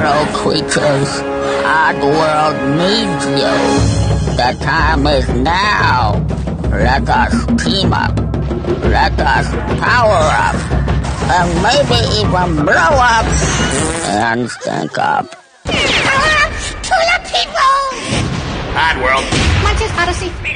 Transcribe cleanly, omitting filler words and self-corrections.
fellow creatures, Oddworld needs you. The time is now. Let us team up. Let us power up. And maybe even blow up and stink up. To the people! Oddworld. Munch's Oddysee.